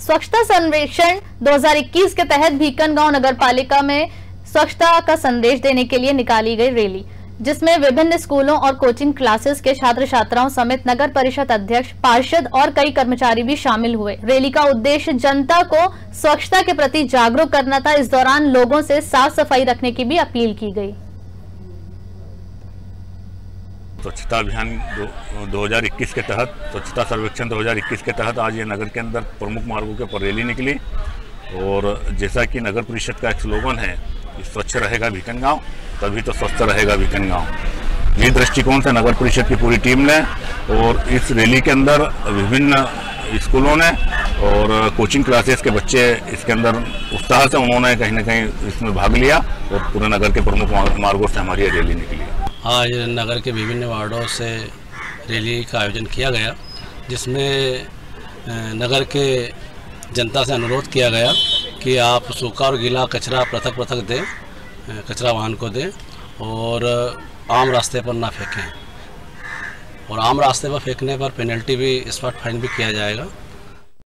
स्वच्छता सर्वेक्षण 2021 के तहत भीकनगांव नगर पालिका में स्वच्छता का संदेश देने के लिए निकाली गई रैली, जिसमें विभिन्न स्कूलों और कोचिंग क्लासेस के छात्र छात्राओं समेत नगर परिषद अध्यक्ष, पार्षद और कई कर्मचारी भी शामिल हुए। रैली का उद्देश्य जनता को स्वच्छता के प्रति जागरूक करना था। इस दौरान लोगों से साफ सफाई रखने की भी अपील की गई। स्वच्छता अभियान 2021 के तहत, स्वच्छता सर्वेक्षण 2021 के तहत आज ये नगर के अंदर प्रमुख मार्गों के ऊपर रैली निकली। और जैसा कि नगर परिषद का एक स्लोगन है, स्वच्छ रहेगा भीकनगांव तभी तो स्वस्थ रहेगा भीकनगांव। ये दृष्टिकोण से नगर परिषद की पूरी टीम ने और इस रैली के अंदर विभिन्न स्कूलों ने और कोचिंग क्लासेस के बच्चे इसके अंदर उत्साह से उन्होंने कहीं ना कहीं इसमें भाग लिया और पूरे नगर के प्रमुख मार्गों से हमारी ये रैली निकली। आज नगर के विभिन्न वार्डों से रैली का आयोजन किया गया, जिसमें नगर के जनता से अनुरोध किया गया कि आप सूखा और गीला कचरा पृथक पृथक दें, कचरा वाहन को दें और आम रास्ते पर ना फेंकें। और आम रास्ते पर फेंकने पर पेनल्टी भी, स्पॉट फाइन भी किया जाएगा।